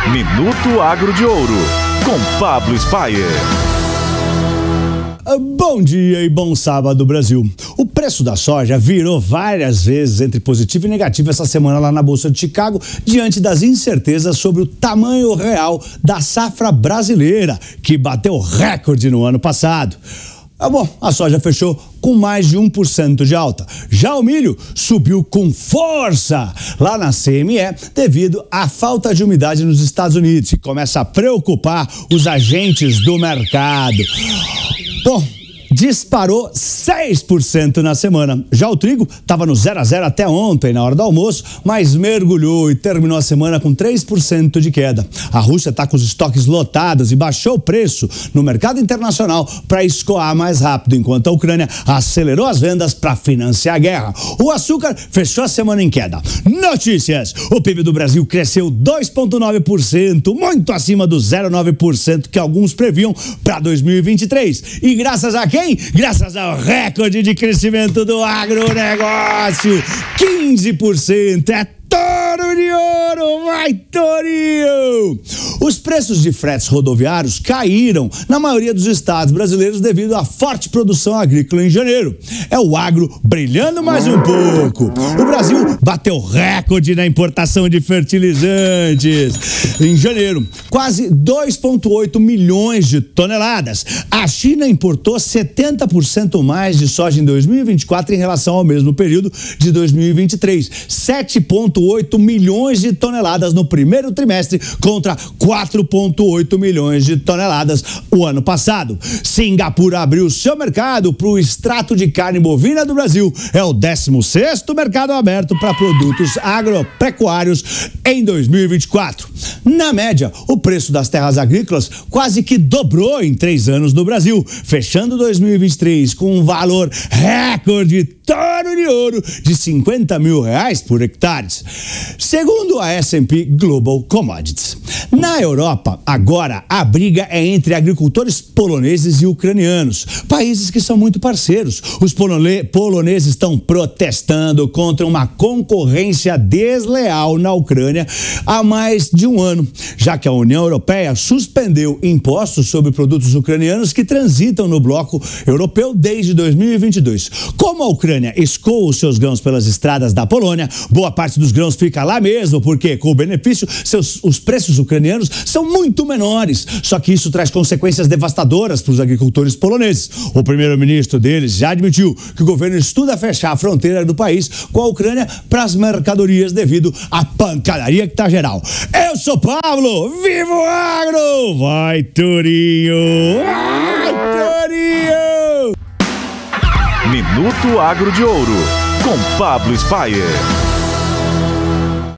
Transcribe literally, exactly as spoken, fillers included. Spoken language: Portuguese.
Minuto Agro de Ouro, com Pablo Spyer. Bom dia e bom sábado, Brasil. O preço da soja virou várias vezes entre positivo e negativo essa semana lá na Bolsa de Chicago, diante das incertezas sobre o tamanho real da safra brasileira, que bateu recorde no ano passado. Ah, bom, a soja fechou com mais de um por cento de alta. Já o milho subiu com força lá na C M E devido à falta de umidade nos Estados Unidos, que começa a preocupar os agentes do mercado. Bom, disparou seis por cento na semana. Já o trigo estava no zero a zero até ontem, na hora do almoço, mas mergulhou e terminou a semana com três por cento de queda. A Rússia está com os estoques lotados e baixou o preço no mercado internacional para escoar mais rápido, enquanto a Ucrânia acelerou as vendas para financiar a guerra. O açúcar fechou a semana em queda. Notícias! O P I B do Brasil cresceu dois vírgula nove por cento, muito acima do zero vírgula nove por cento que alguns previam para dois mil e vinte e três. E graças a quem? Graças ao recorde de crescimento do agronegócio, quinze por cento. É touro de ouro, vai Torinho! Os preços de fretes rodoviários caíram na maioria dos estados brasileiros devido à forte produção agrícola em janeiro. É o agro brilhando mais um pouco. O Brasil bateu recorde na importação de fertilizantes em janeiro, quase dois vírgula oito milhões de toneladas. A China importou setenta por cento mais de soja em dois mil e vinte e quatro em relação ao mesmo período de dois mil e vinte e três, sete vírgula oito milhões de toneladas no primeiro trimestre contra quatro vírgula oito milhões de toneladas o ano passado. Singapura abriu seu mercado para o extrato de carne bovina do Brasil. É o décimo sexto mercado aberto para produtos agropecuários em dois mil e vinte e quatro. Na média, o preço das terras agrícolas quase que dobrou em três anos no Brasil, fechando dois mil e vinte e três com um valor recorde touro de ouro de cinquenta mil reais por hectare. Segundo a S and P Global Commodities. Na Europa, agora, a briga é entre agricultores poloneses e ucranianos, países que são muito parceiros. Os poloneses estão protestando contra uma concorrência desleal na Ucrânia há mais de um ano, já que a União Europeia suspendeu impostos sobre produtos ucranianos que transitam no bloco europeu desde dois mil e vinte e dois. Como a Ucrânia escoa os seus grãos pelas estradas da Polônia, boa parte dos grãos fica lá mesmo, porque com o benefício, seus, os preços ucranianos são muito menores. Só que isso traz consequências devastadoras para os agricultores poloneses. O primeiro-ministro deles já admitiu que o governo estuda fechar a fronteira do país com a Ucrânia para as mercadorias devido à pancadaria que está geral. Eu sou Pablo, viva o agro! Vai, Torinho! Vai, Torinho! Minuto Agro de Ouro, com Pablo Spyer.